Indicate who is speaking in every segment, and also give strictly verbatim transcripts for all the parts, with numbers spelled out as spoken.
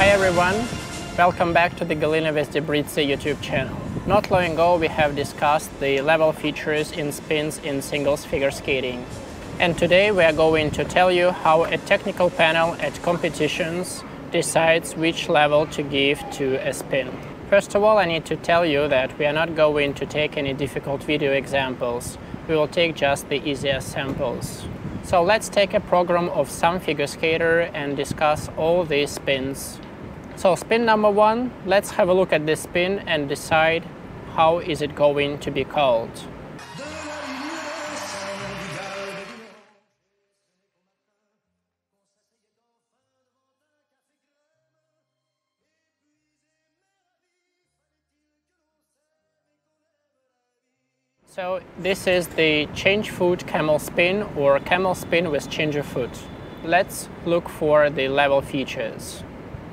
Speaker 1: Hi everyone, welcome back to the Galina Vestibritsy YouTube channel. Not long ago we have discussed the level features in spins in singles figure skating. And today we are going to tell you how a technical panel at competitions decides which level to give to a spin. First of all, I need to tell you that we are not going to take any difficult video examples. We will take just the easiest samples. So let's take a program of some figure skater and discuss all these spins. So spin number one, let's have a look at this spin and decide how is it going to be called. So this is the change foot camel spin or camel spin with change of foot. Let's look for the level features.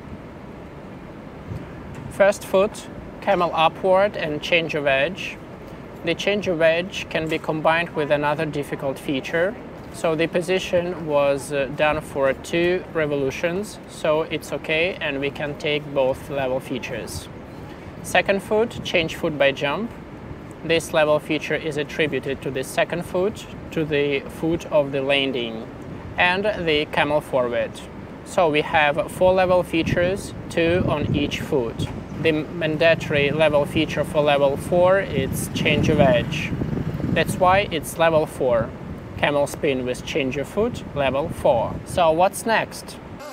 Speaker 1: First foot, camel upward and change of edge. The change of edge can be combined with another difficult feature. So the position was uh, done for two revolutions, so it's okay and we can take both level features. Second foot, change foot by jump. This level feature is attributed to the second foot, to the foot of the landing, and the camel forward. So we have four level features, two on each foot. The mandatory level feature for level four is change of edge. That's why it's level four. Camel spin with change of foot, level four. So what's next?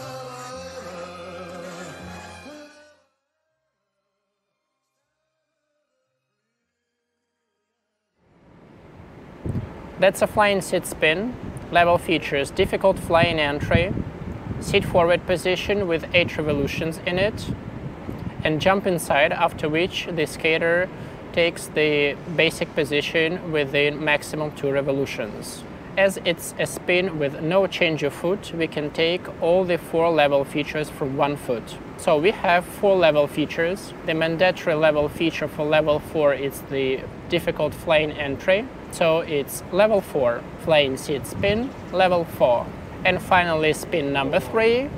Speaker 1: That's a flying seat spin. Level features difficult flying entry, seat forward position with eight revolutions in it, and jump inside, after which the skater takes the basic position with the maximum two revolutions. As it's a spin with no change of foot, we can take all the four level features from one foot. So we have four level features. The mandatory level feature for level four is the difficult flying entry. So it's level four, flying seat spin, level four. And finally spin number three.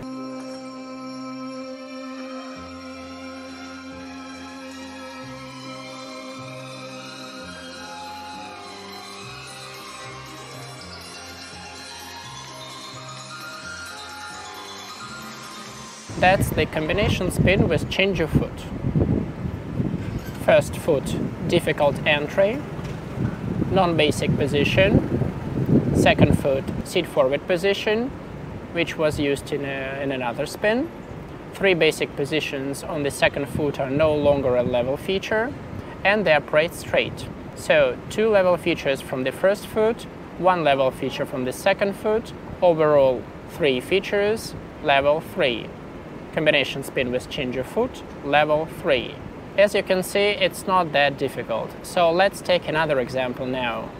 Speaker 1: That's the combination spin with change of foot. First foot, difficult entry, non-basic position. Second foot, seat forward position, which was used in, a, in another spin. Three basic positions on the second foot are no longer a level feature, and they operate straight. So two level features from the first foot, one level feature from the second foot, overall three features, level three. Combination spin with change of foot, level three. As you can see, it's not that difficult. So let's take another example now.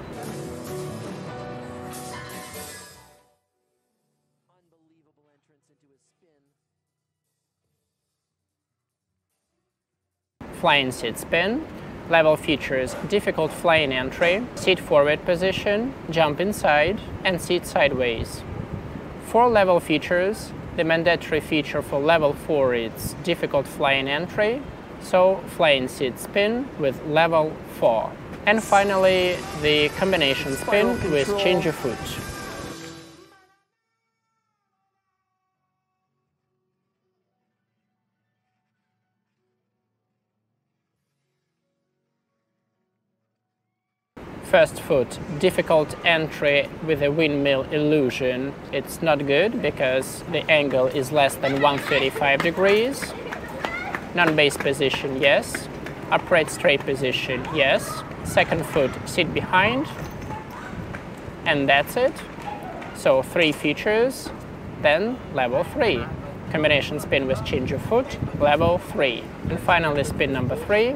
Speaker 1: Flying seat spin. Level features difficult flying entry, seat forward position, jump inside, and seat sideways. Four level features. The mandatory feature for level four is difficult flying entry, so flying seat spin with level four. And finally, the combination spin with change of foot. First foot, difficult entry with a windmill illusion. It's not good because the angle is less than one hundred thirty-five degrees. Non-base position, yes. Upright straight position, yes. Second foot, sit behind. And that's it. So three features, then level three. Combination spin with change of foot, level three. And finally spin number three.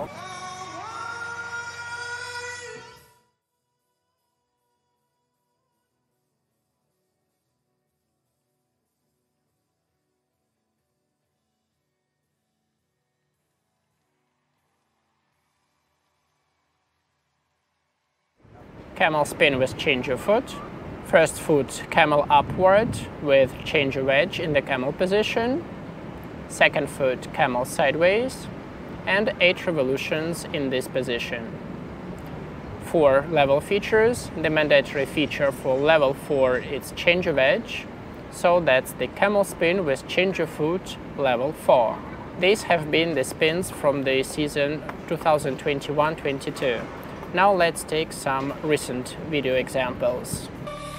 Speaker 1: Camel spin with change of foot. First foot, camel upward with change of edge in the camel position. second foot camel sideways, and eight revolutions in this position. For level features, the mandatory feature for level four is change of edge, so that's the camel spin with change of foot level four. These have been the spins from the season two thousand twenty-one twenty-two. Now let's take some recent video examples.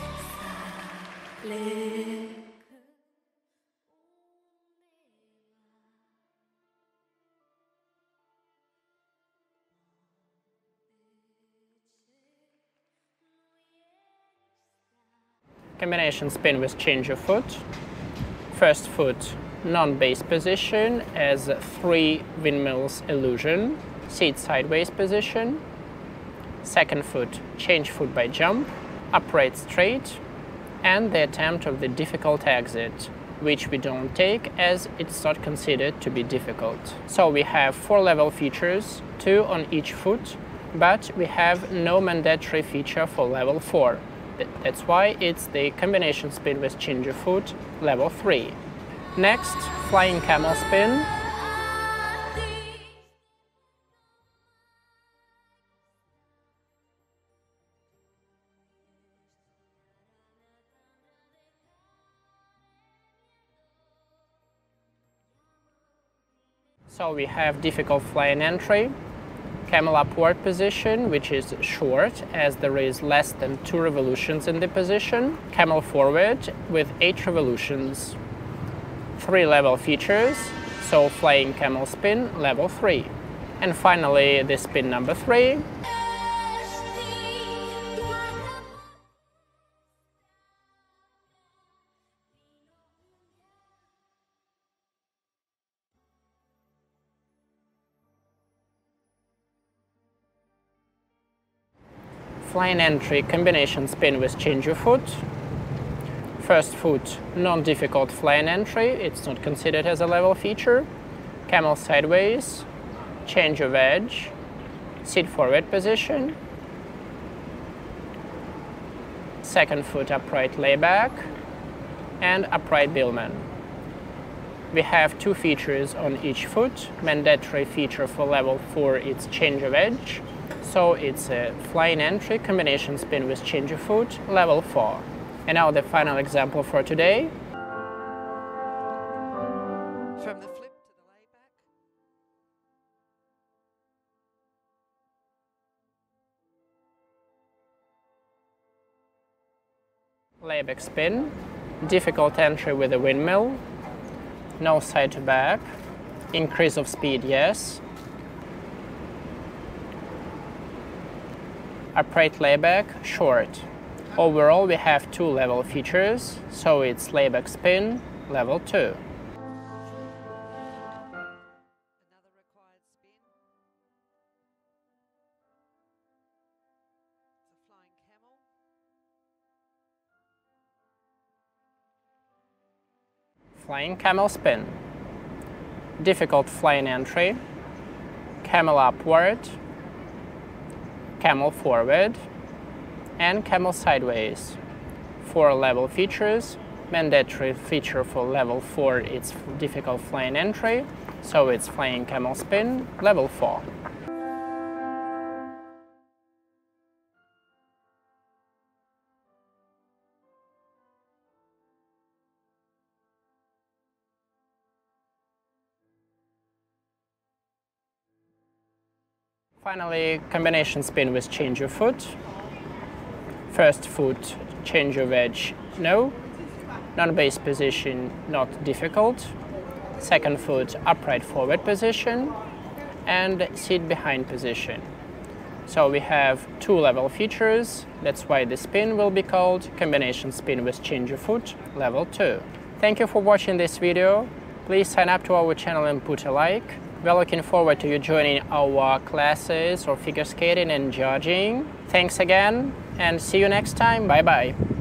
Speaker 1: Combination spin with change of foot. First foot non-base position as three windmills illusion, seat sideways position. Second foot change foot by jump, upright straight, and the attempt of the difficult exit, which we don't take as it's not considered to be difficult. So we have four level features, two on each foot, but we have no mandatory feature for level four. That's why it's the combination spin with change of foot level three. Next, flying camel spin. So we have difficult flying entry, camel upward position, which is short as there is less than two revolutions in the position, camel forward with eight revolutions. Three level features, so flying camel spin level three. And finally the spin number three. Flying entry combination spin with change of foot. First foot non-difficult flying entry, it's not considered as a level feature. Camel sideways, change of edge, seat forward position. Second foot upright layback, and upright Billman. We have two features on each foot. Mandatory feature for level four is change of edge. So it's a flying entry combination spin with change of foot, level four. And now the final example for today.
Speaker 2: From the flip to the
Speaker 1: layback. Layback spin, difficult entry with a windmill, no side to back, increase of speed, yes. Upright layback, short. Overall we have two level features, so it's layback spin, level two.
Speaker 2: Another required spin. It's a flying camel.
Speaker 1: Flying camel spin. Difficult flying entry, camel upward, camel forward, and camel sideways. Four level features. Mandatory feature for level four is difficult flying entry, so it's flying camel spin, level four. Finally, combination spin with change of foot. First foot, change of edge, no. Non-base position, not difficult. Second foot, upright forward position. And seat behind position. So we have two level features. That's why the spin will be called combination spin with change of foot, level two. Thank you for watching this video. Please sign up to our channel and put a like. We're looking forward to you joining our classes or figure skating and judging. Thanks again, and see you next time. Bye bye.